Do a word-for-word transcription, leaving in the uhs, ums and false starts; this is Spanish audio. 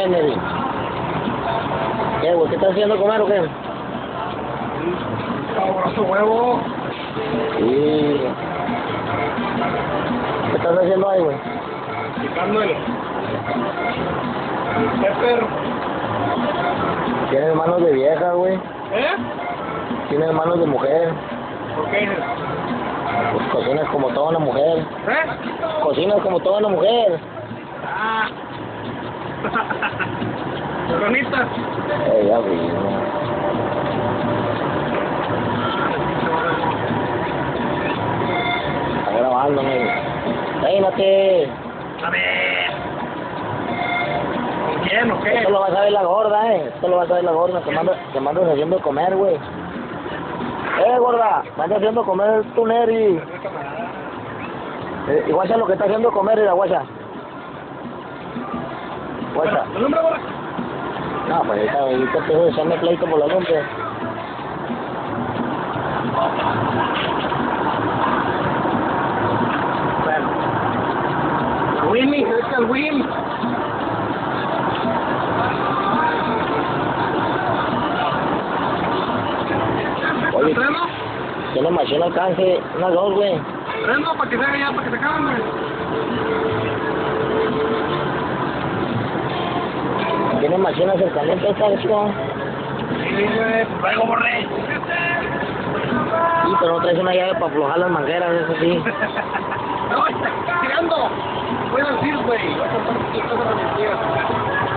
Neri? ¿Qué, güey? ¿Qué estás haciendo de comer o qué? Sabroso huevo. Sí. ¿Qué estás haciendo ahí, güey? Quitando el... el pepper. Tienes manos de vieja, güey. ¿Eh? Tienes manos de mujer. ¿Por qué? Pues cocinas como toda una mujer. ¿Eh? Cocinas como toda una mujer. Ah. Bonitas. Eh, ya, güey. Está grabando, güey. Peínate. A ver. ¿Con quién o qué? Esto lo vas a ver la gorda, eh. Esto lo vas a ver la gorda. Te mando, te mando haciendo de comer, güey. Eh, gorda. Me andas haciendo comer tu Neri. Eh, y guacha lo que está haciendo comer, la guacha. Guacha. ¿El nombre ahora? No, pues ahorita, ahorita empiezo a echarme pleito por la lumbre. Bueno. Winnie, es que el Win. Oye, ¿Treno? tiene machine alcance, unas dos, güey. ¿Treno para que se haga ya, para que se acaben, güey? Tiene machine acercamiento esta, esto. Sí, güey, pues luego borré. Sí, pero no traes una llave para aflojar las mangueras, eso sí. No, está tirando. Voy a decir, güey. Voy a contar tus cosas a mis tías.